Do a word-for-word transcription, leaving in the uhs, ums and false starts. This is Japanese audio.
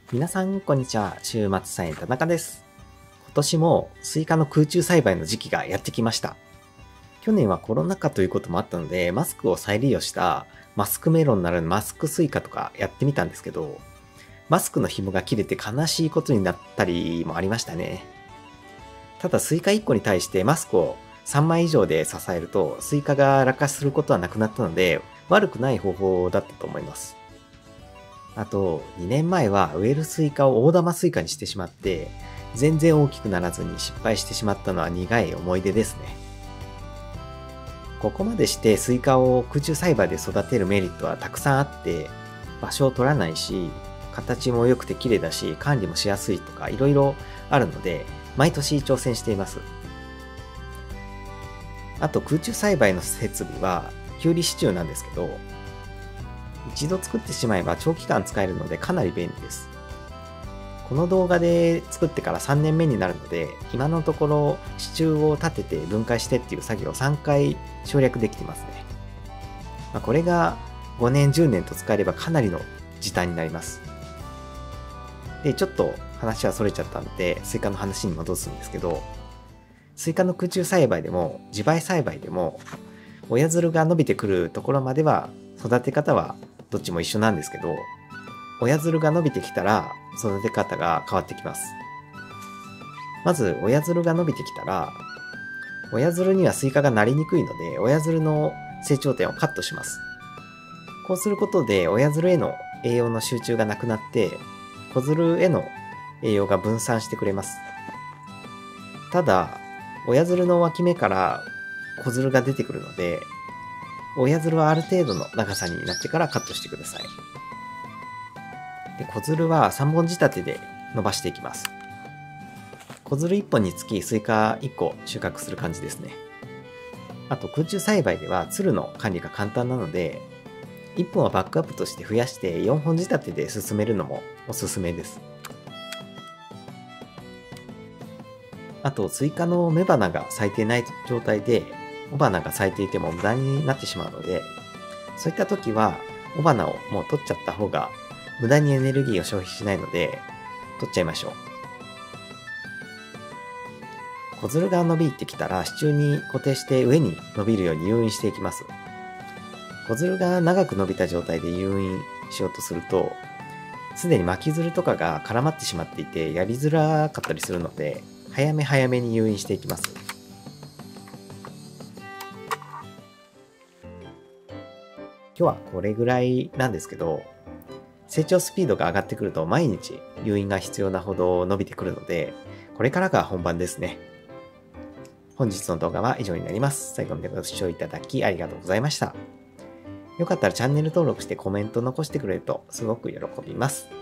皆さん、こんにちは。週末サイエン田中です。今年もスイカの空中栽培の時期がやってきました。去年はコロナ禍ということもあったので、マスクを再利用したマスクメロンならぬマスクスイカとかやってみたんですけど、マスクの紐が切れて悲しいことになったりもありましたね。ただスイカいっこに対してマスクをさんまい以上で支えると、スイカが落下することはなくなったので、悪くない方法だったと思います。あと、にねんまえは植えるスイカを大玉スイカにしてしまって、全然大きくならずに失敗してしまったのは苦い思い出ですね。ここまでしてスイカを空中栽培で育てるメリットはたくさんあって、場所を取らないし、形も良くて綺麗だし、管理もしやすいとかいろいろあるので、毎年挑戦しています。あと空中栽培の設備は、キュウリ支柱なんですけど、一度作ってしまえば長期間使えるのでかなり便利です。この動画で作ってからさんねんめになるので、今のところ支柱を立てて分解してっていう作業をさんかい省略できてますね。まあ、これがごねんじゅうねんと使えればかなりの時短になります。で、ちょっと話はそれちゃったんで、スイカの話に戻すんですけど、スイカの空中栽培でも自培栽培でも親づるが伸びてくるところまでは育て方はどっちも一緒なんですけど、親づるが伸びてきたら育て方が変わってきます。まず親づるが伸びてきたら、親づるにはスイカがなりにくいので、親づるの成長点をカットします。こうすることで親づるへの栄養の集中がなくなって、子づるへの栄養が分散してくれます。ただ、親づるの脇芽から子づるが出てくるので、親づるはある程度の長さになってからカットしてください。で、子づるはさんぼん仕立てで伸ばしていきます。子づるいっぽんにつきスイカいっこ収穫する感じですね。あと空中栽培ではつるの管理が簡単なので、いっぽんはバックアップとして増やしてよんほん仕立てで進めるのもおすすめです。あとスイカの雌花が咲いていない状態で雄花が咲いていても無駄になってしまうので、そういった時は雄花をもう取っちゃった方が無駄にエネルギーを消費しないので取っちゃいましょう。子づるが伸びてきたら支柱に固定して上に伸びるように誘引していきます。子づるが長く伸びた状態で誘引しようとすると、すでに巻きづるとかが絡まってしまっていてやりづらかったりするので、早め早めに誘引していきます。今日はこれぐらいなんですけど、成長スピードが上がってくると毎日誘引が必要なほど伸びてくるので、これからが本番ですね。本日の動画は以上になります。最後までご視聴いただきありがとうございました。よかったらチャンネル登録してコメント残してくれるとすごく喜びます。